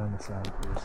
on the side, please.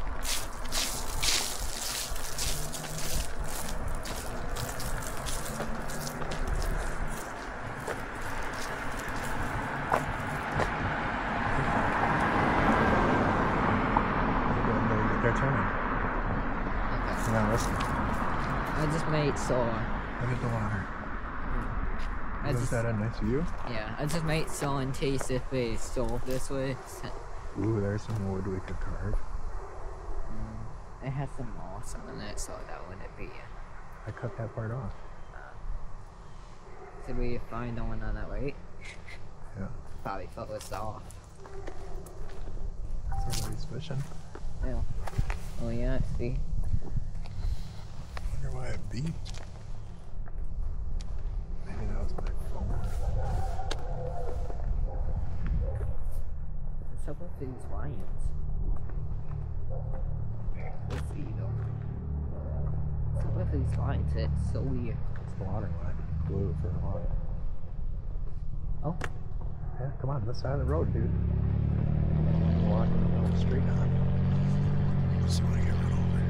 They're turning. Okay. Now listen. I just made Soul. Look at the water. Is that a nice view? Yeah, I just made Soul in case if we stole this way. Ooh, there's some wood we could carve. It has some moss on it, so that wouldn't be. I cut that part off. Did we find the one on that way? Yeah. Probably fell us off. Somebody's fishing. Yeah. Oh yeah, see. Wonder why it beeped. Maybe that was my phone. What's up with these lions? Let's see though. What's up with these lions? It's so weird. It's the water line. Blue for a while. Oh. Yeah, come on, this side of the road, dude. Walking straight on. Just want to get run over.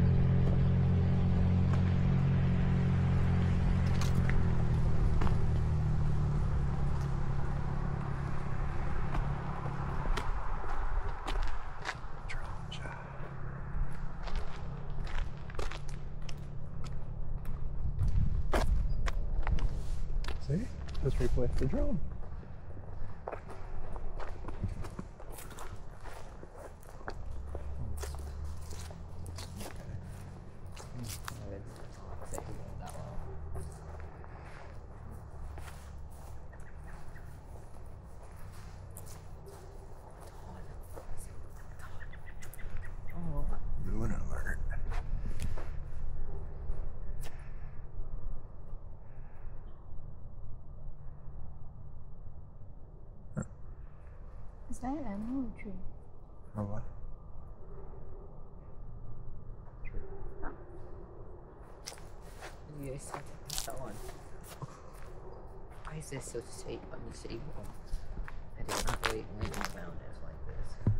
See? Just replace the drone. Doing alert. Is that an animal or tree? Oh, what? True. Yes, that one. Why is this so safe on the city wall? I did not wait when I found it like this.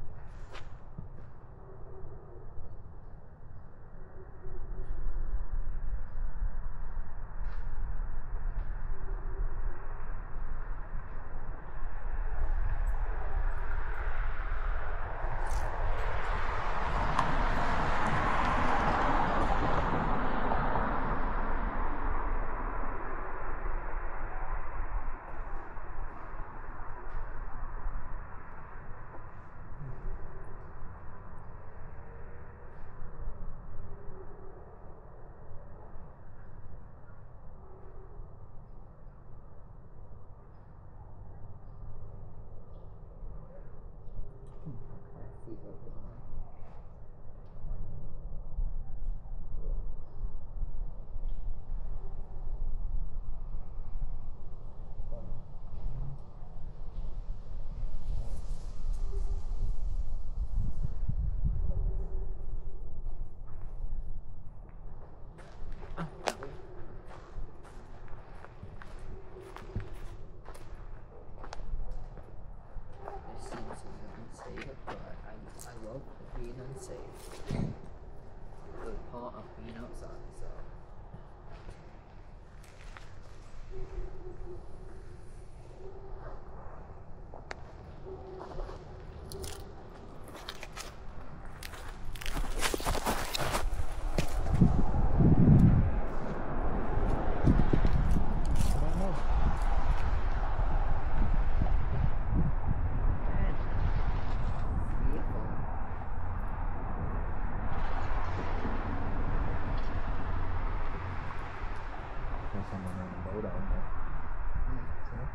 Someone on a boat out there. See?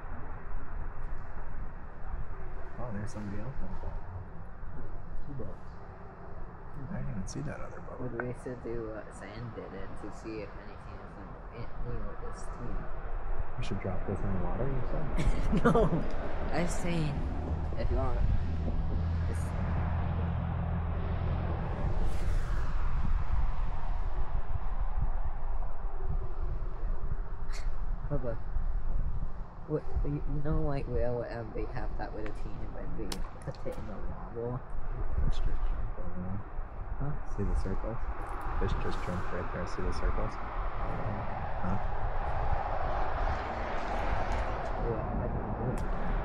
Oh, there's somebody else on the boat. Two boats. I didn't even see that other boat. Would we should do what Sam did it to see if anything is in this team? We should drop this in the water, you said? No! I was saying, if you want. But what you know, like where they have that with a team when we put it in the lava, Fish just jumped over there. Huh? See the circles? Fish just jumped right there. See the circles? Huh? Yeah, I can do it.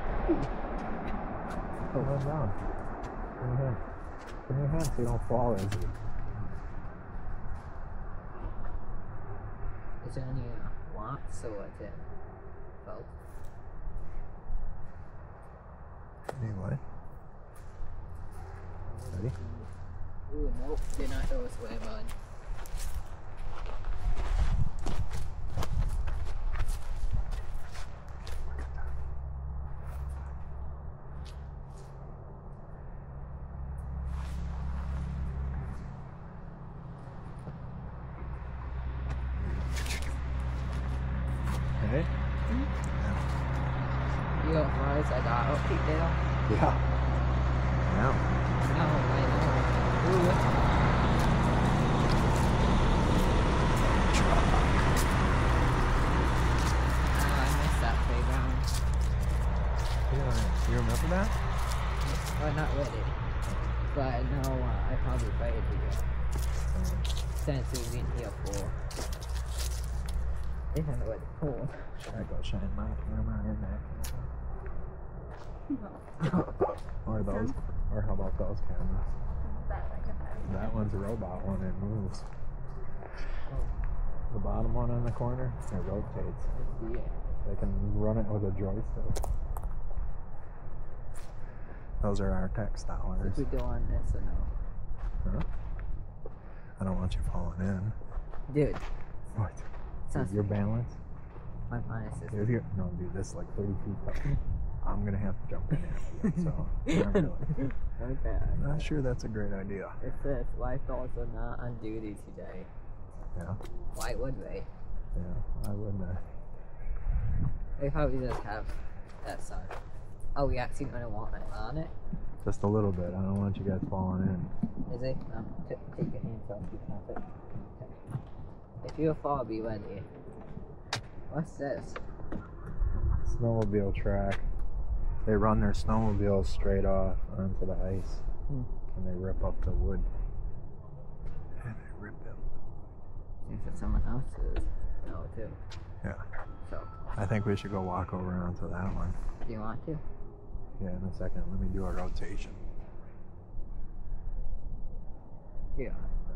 Put one down. Put your hand. Put your hand so you don't fall, Izzy. Is there any watts or what's it? Both. Anyway. Ready? Ooh, nope, did not go this way, bud. Hey? You don't realize I got out peak there? Yeah. Now. No, I know. Ooh. Oh, I missed that playground. Yeah, you remember that? Well, not really. But I know I probably played it here. Since we've been here for... I don't know what it's called. Should I go shine my camera in that? Or those, or how about those cameras? That one's a robot one, it moves. The bottom one in the corner, it rotates. Yeah. They can run it with a joystick. Those are our textiles. Should we go on this or no? Huh? I don't want you falling in. Dude, What? sounds Your balance? my minus is... Dude, here, no, dude, this is like 30 feet up. I'm gonna have to jump in here, so not really. Okay. I'm not sure that's a great idea. It says lifeguards are not on duty today. Yeah, Why would they? yeah, I wouldn't. They probably just have that sign. Oh, we actually gonna want it on it? Just a little bit. I don't want you guys falling in. Is it? Take your hands off. You can't it. Okay. If you fall, be ready. What's this? Snowmobile track. They run their snowmobiles straight off onto the ice, Hmm. and they rip up the wood. And they rip up. Seems that someone else's. No, too. Yeah. So, I think we should go walk over onto that one. do you want to? Yeah, in a second. Let me do a rotation. Yeah.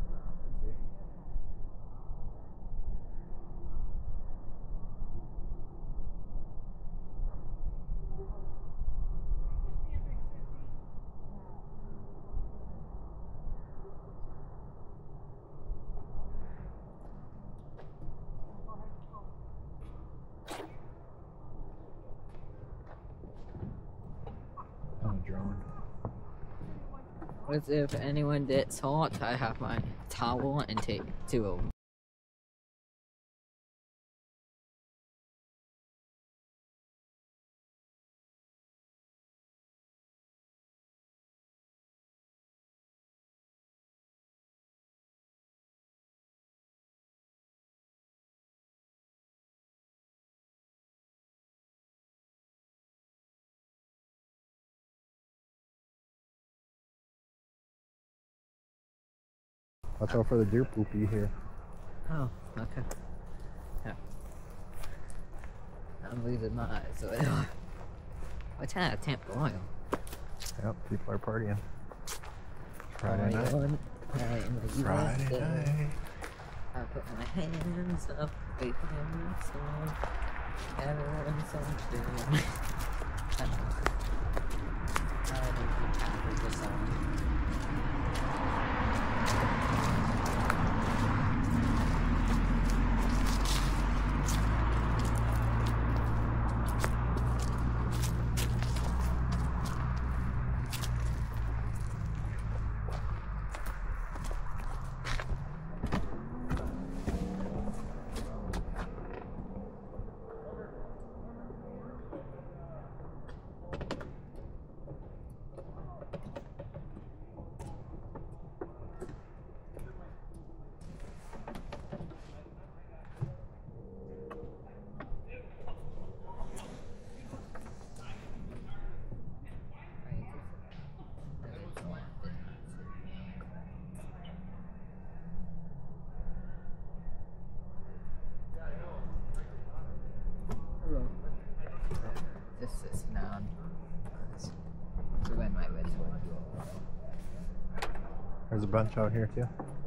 On a drone. As if anyone gets hot, I have my towel and take two of them. Watch out for the deer poopy here. Oh, okay. Yeah. I'm losing my eyes, so what's that? Temp oil. Yep, people are partying. Friday night. Friday night. I put my hands up, wait for him, so everyone's something. I don't know. I don't think half of the song. on. To win my which one. There's a bunch out here too.